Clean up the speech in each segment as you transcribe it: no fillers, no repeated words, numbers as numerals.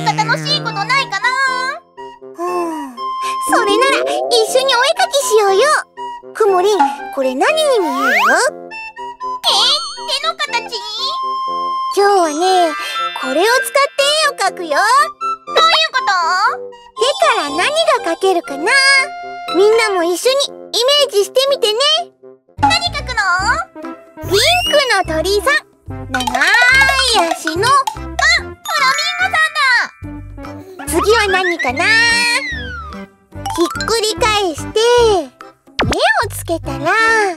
何か楽しいことないかな？ それなら一緒にお絵かきしようよ。くもりん、これ何に見える？ 手の形？ 今日はね、これを使って絵を描くよ。 どういうこと？ 手から何が描けるかな？みんなも一緒にイメージしてみてね。 何描くの？ ピンクの鳥さん、長い足の、 フラミンゴさんだ。 次は何かな？ひっくり返して目をつけたら、 ゾウさん。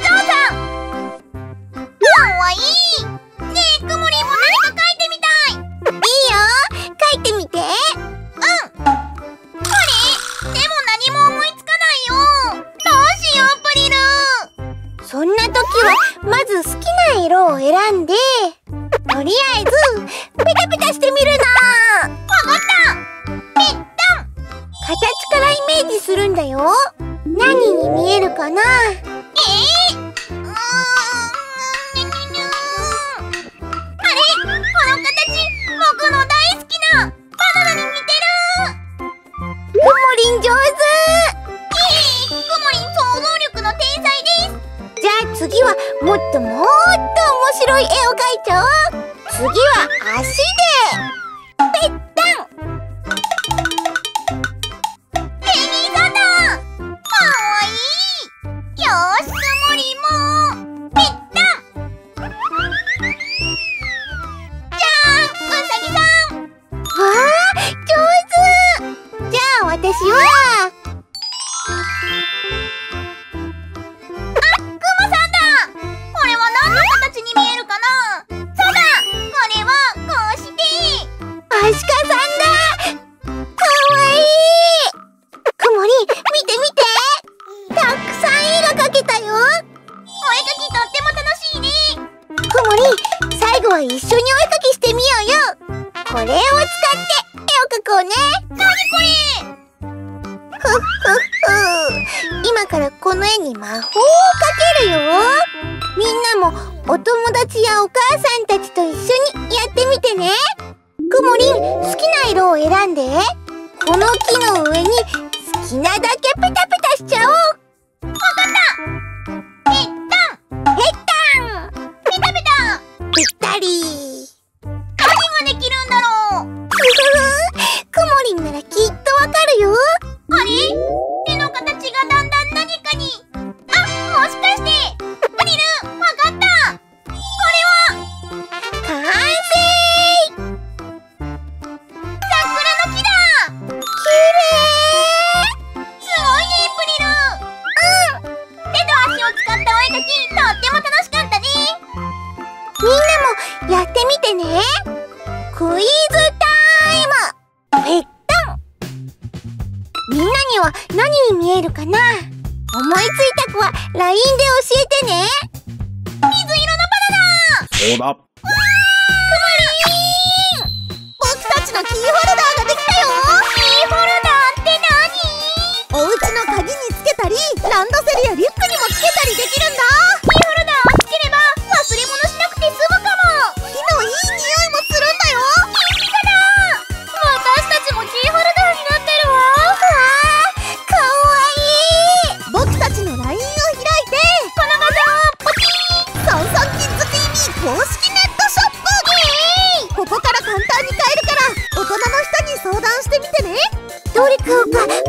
かわいい。ねえ、くもりんも何か描いてみたい。 いいよ、描いてみて。 あれ？でも何も思いつかないよ。どうしよう、プリル。 そんな時はまず好きな色を選んで、とりあえずペタペタしてみるの。 わかった。ぺったん。 形からイメージするんだよ。何に見えるかな？ あれ？この形、僕の大好きなバナナに似てる。 くもりん上手。 くもりん想像力の天才です。 じゃあ次はもっともっと面白い絵を描いちゃおう。次は足でぺったん。 ペニーさんだ。かわいい。よーし、くもりんもぺったん。じゃあ、うさぎさん。 わあ、上手。じゃあ私はクマさんだ。これは何の形に見えるかな？そうだ、これはこうして。 アシカさんだ。かわいい。くもりん、見て見て。たくさん絵が描けたよ。 お絵かきとっても楽しいね。 くもりん、最後は一緒にお絵かきしてみようよ。これを使って絵を描こうね。 なにこれ？ ふっふっふ。今からこの絵に魔法をかけるよ。みんなもお友達やお母さんたちと一緒にやってみてね。くもりん、好きな色を選んで。この木の上に好きなだけペタペタしちゃおう。 わかった。ぺったん。 ぺったん。 ペタペタ。 ぴったり。 何ができるんだろう。 ふふふ。くもりんならきっとわかるよ。 あれ？手の形がだんだん何かに。あ、もしかして。プリル、わかった。これは完成。 桜の木だ。 きれい。 すごいね、プリル。手と足を使ったお絵かき、とっても楽しかったね。 みんなもやってみてね。クイズタイム。ぺったん。みんなには何に見えるかな？思いついた子は LINE で教えてね。 水色のバナナ。 そうだ。 僕たちのキーホルダーができたよ。 キーホルダーって何？ お家の鍵につけたり、ランドセルやリュックにもつけたりできるんだ。 キーホルダーをつければ忘れ物しなくて済むかも。 木のいい匂いもするんだよ。 いいかな？私たちもキーホルダーになってるわ。 かわいい。僕たちの LINE を開いて、 この画像ポチーン。 ソンソンキッズ TV 公式ネットショップ。ここから簡単に買えるから、大人の人に相談してみてね。どれ買うか迷っちゃうな。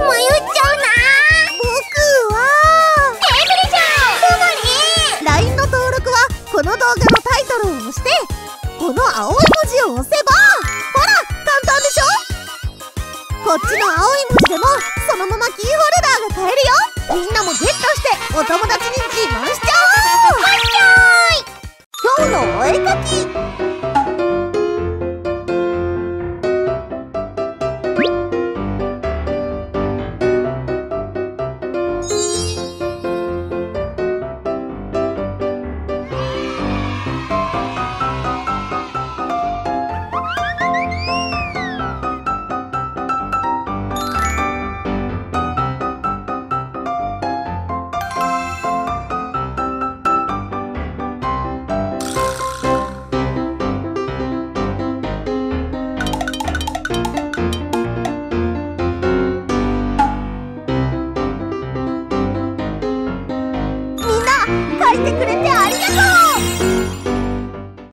僕はプリちゃん。 LINE の登録はこの動画のタイトルを押して、この青い文字を押せば、ほら簡単でしょ。こっちの青い文字でもそのままキーホルダーが買えるよ。みんなもゲットしてお友達に自慢